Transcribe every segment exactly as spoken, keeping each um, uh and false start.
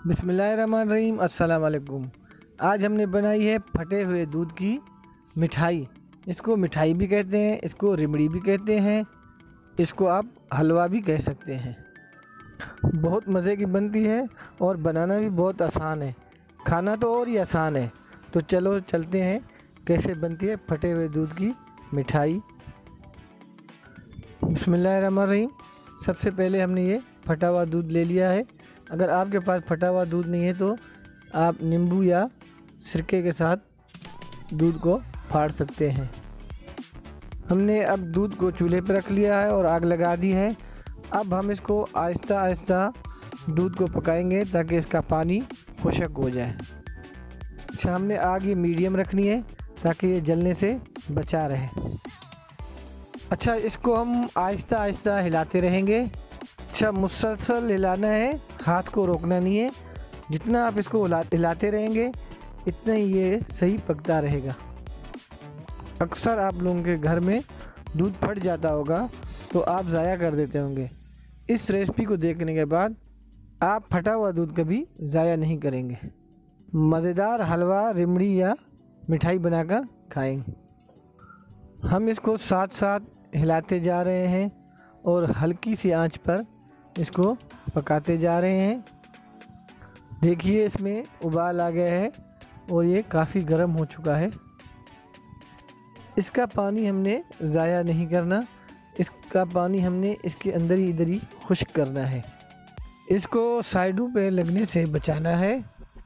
बिस्मिल्लाहिर्रहमानिर्रहीम। अस्सलाम वालेकुम। आज हमने बनाई है फटे हुए दूध की मिठाई। इसको मिठाई भी कहते हैं, इसको रिमड़ी भी कहते हैं, इसको आप हलवा भी कह सकते हैं। बहुत मज़े की बनती है और बनाना भी बहुत आसान है, खाना तो और ही आसान है। तो चलो चलते हैं कैसे बनती है फटे हुए दूध की मिठाई। बिस्मिल्लाहिर्रहमानिर्रहीम। सबसे पहले हमने ये फटा हुआ दूध ले लिया है। अगर आपके पास फटा हुआ दूध नहीं है तो आप नींबू या सिरके के साथ दूध को फाड़ सकते हैं। हमने अब दूध को चूल्हे पर रख लिया है और आग लगा दी है। अब हम इसको आहिस्ता आहिस्ता दूध को पकाएंगे ताकि इसका पानी खुश्क हो जाए। अच्छा, हमने आग ये मीडियम रखनी है ताकि ये जलने से बचा रहे। अच्छा, इसको हम आहिस्ता आहिस्ता हिलाते रहेंगे। अच्छा, मुसलसल हिलाना है, हाथ को रोकना नहीं है। जितना आप इसको हिलाते रहेंगे इतना ही ये सही पकता रहेगा। अक्सर आप लोगों के घर में दूध फट जाता होगा तो आप ज़ाया कर देते होंगे। इस रेसिपी को देखने के बाद आप फटा हुआ दूध कभी ज़ाया नहीं करेंगे। मज़ेदार हलवा, रिमड़ी या मिठाई बनाकर खाएंगे। हम इसको साथ साथ हिलाते जा रहे हैं और हल्की सी आंच पर इसको पकाते जा रहे हैं। देखिए इसमें उबाल आ गया है और ये काफ़ी गर्म हो चुका है। इसका पानी हमने ज़ाया नहीं करना, इसका पानी हमने इसके अंदर ही इधर ही खुश्क करना है। इसको साइडों पे लगने से बचाना है।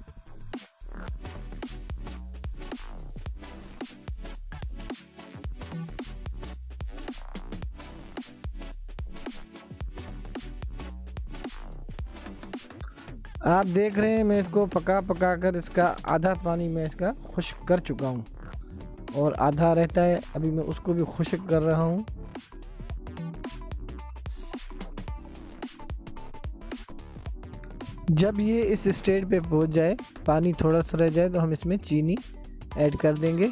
आप देख रहे हैं मैं इसको पका पका कर इसका आधा पानी मैं इसका खुश्क कर चुका हूँ और आधा रहता है, अभी मैं उसको भी खुश्क कर रहा हूँ। जब ये इस स्टेज पे पहुँच जाए, पानी थोड़ा सा रह जाए, तो हम इसमें चीनी ऐड कर देंगे।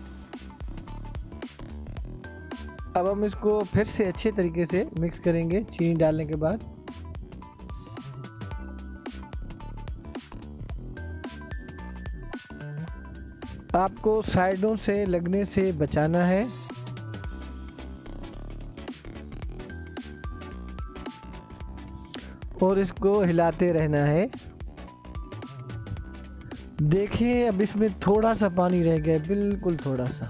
अब हम इसको फिर से अच्छे तरीके से मिक्स करेंगे चीनी डालने के बाद। आपको साइडों से लगने से बचाना है। और इसको हिलाते रहना है। देखिए अब इसमें थोड़ा सा पानी रह गया, बिल्कुल थोड़ा सा।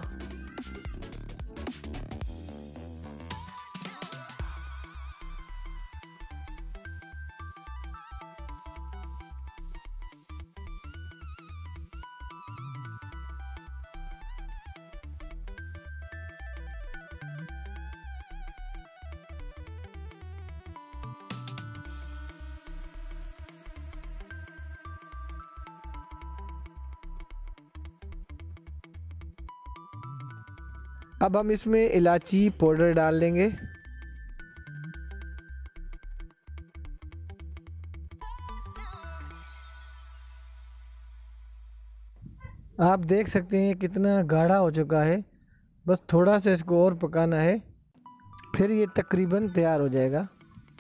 अब हम इसमें इलायची पाउडर डाल लेंगे। आप देख सकते हैं कितना गाढ़ा हो चुका है। बस थोड़ा सा इसको और पकाना है, फिर ये तकरीबन तैयार हो जाएगा।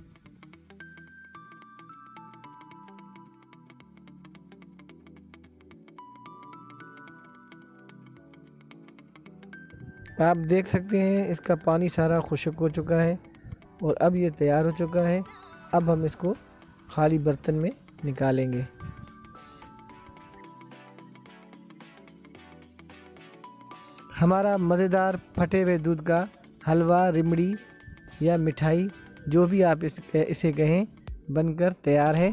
आप देख सकते हैं इसका पानी सारा खुश्क हो चुका है और अब ये तैयार हो चुका है। अब हम इसको खाली बर्तन में निकालेंगे। हमारा मज़ेदार फटे हुए दूध का हलवा, रिमड़ी या मिठाई, जो भी आप इस, इसे कहें, बनकर तैयार है।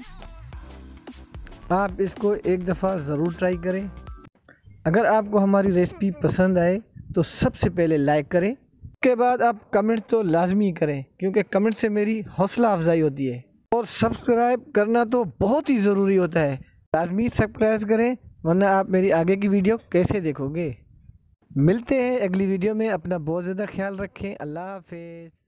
आप इसको एक दफ़ा ज़रूर ट्राई करें। अगर आपको हमारी रेसिपी पसंद आए तो सबसे पहले लाइक करें, उसके बाद आप कमेंट तो लाजमी करें क्योंकि कमेंट से मेरी हौसला अफजाई होती है। और सब्सक्राइब करना तो बहुत ही ज़रूरी होता है, लाजमी सब्सक्राइब करें, वरना आप मेरी आगे की वीडियो कैसे देखोगे। मिलते हैं अगली वीडियो में। अपना बहुत ज़्यादा ख्याल रखें। अल्लाह हाफिज़।